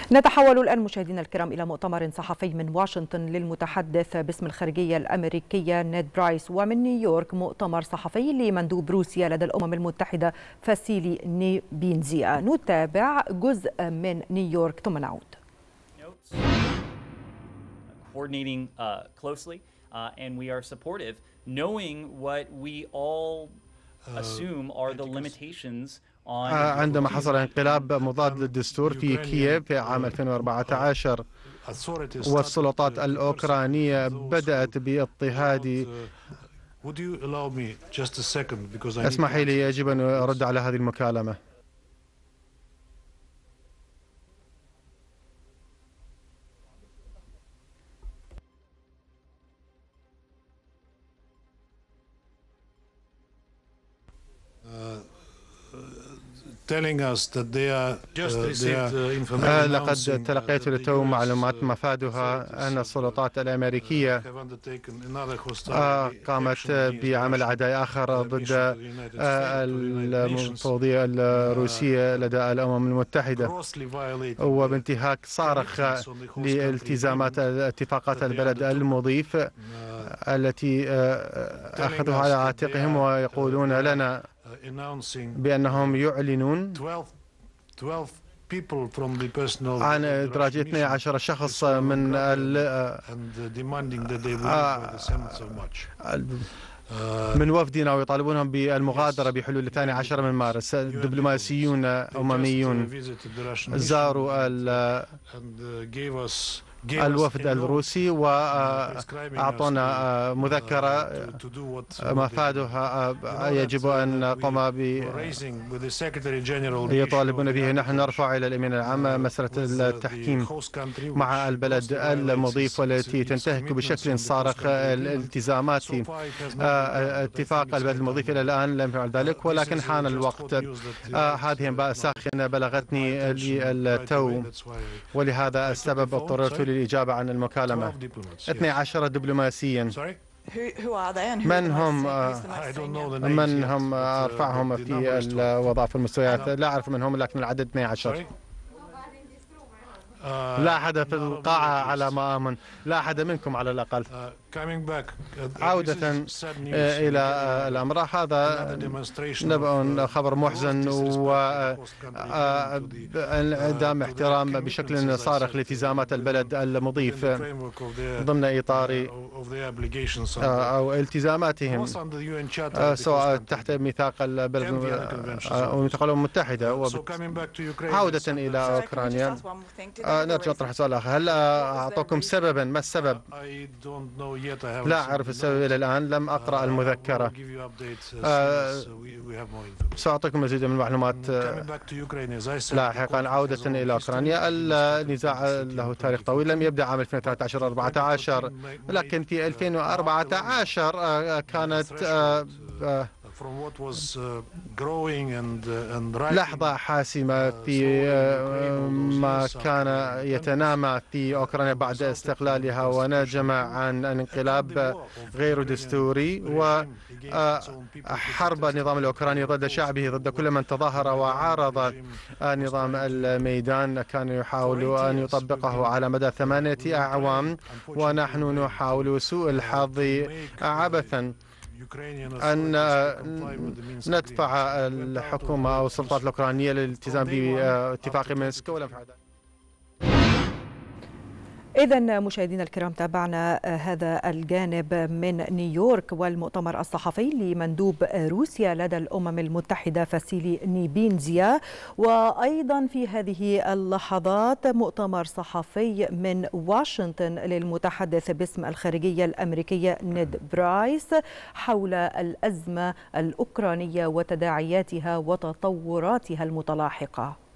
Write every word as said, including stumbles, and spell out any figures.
نتحول الآن مشاهدينا الكرام إلى مؤتمر صحفي من واشنطن للمتحدث باسم الخارجية الأمريكية نيد برايس، ومن نيويورك مؤتمر صحفي لمندوب روسيا لدى الأمم المتحدة فاسيلي نيبينزيا. نتابع جزء من نيويورك ثم نعود. Coordinating uh, closely, uh, and we are supportive, knowing what we all assume are the limitations. عندما حصل انقلاب مضاد للدستور في كييف في عام ألفين وأربعة عشر والسلطات الأوكرانية بدأت باضطهاد. اسمحي لي، يجب أن أرد على هذه المكالمة. لقد تلقيت للتو معلومات مفادها أن السلطات الأمريكية قامت بعمل عداء آخر ضد المفوضية الروسية لدى الأمم المتحدة، وبانتهاك صارخ لالتزامات اتفاقات البلد المضيف التي أخذوها على عاتقهم، ويقولون لنا بأنهم يعلنون عن إدراج اثني عشر شخص من من وفدنا ويطالبونهم بالمغادرة بحلول الثاني عشر من مارس. دبلوماسيون أمميون زاروا الوفد الروسي وأعطونا مذكرة مفادها يجب أن نقوم ب يطالبون به. نحن نرفع إلى الأمين العام مسألة التحكيم مع البلد المضيف والتي تنتهك بشكل صارخ الالتزامات اتفاق البلد المضيف. إلى الآن لم يفعل ذلك، ولكن حان الوقت. هذه أنباء ساخنة بلغتني للتو، ولهذا السبب اضطررت للإجابة عن المكالمة. اثني عشر دبلوماسيا. من هم من هم أرفعهم في الوظائف والمستويات؟ لا أعرف من هم، لكن العدد اثني عشر. لا أحد في القاعة على ما آمن، لا أحد منكم على الأقل. عودة إلى الأمر، هذا نبأ خبر محزن وانعدام احترام بشكل صارخ لالتزامات البلد المضيف ضمن إطار أو التزاماتهم سواء تحت ميثاق البلد أو ميثاق الأمم المتحدة. عودة إلى أوكرانيا، نرجع نطرح سؤال آخر. هل أعطوكم سببا؟ ما السبب؟ لا أعرف السبب إلى الآن، لم أقرأ المذكرة. أه سأعطيكم مزيد من المعلومات لاحقا. عودة إلى أوكرانيا، النزاع له تاريخ طويل، لم يبدأ عام ألفين وثلاثة عشر أربعة عشر، لكن في ألفين وأربعة عشر كانت أه أه لحظة حاسمة في ما كان يتنامى في أوكرانيا بعد استقلالها ونجم عن انقلاب غير دستوري وحرب النظام الأوكراني ضد شعبه، ضد كل من تظاهر وعارض نظام الميدان. كان يحاول أن يطبقه على مدى ثمانية أعوام، ونحن نحاول سوء الحظ عبثا أن ندفع الحكومة أو السلطات الأوكرانية للالتزام باتفاق مينسك ولم يفعل. إذن مشاهدينا الكرام، تابعنا هذا الجانب من نيويورك والمؤتمر الصحفي لمندوب روسيا لدى الأمم المتحدة فاسيلي نيبينزيا، وأيضا في هذه اللحظات مؤتمر صحفي من واشنطن للمتحدث باسم الخارجية الأمريكية نيد برايس حول الأزمة الأوكرانية وتداعياتها وتطوراتها المتلاحقة.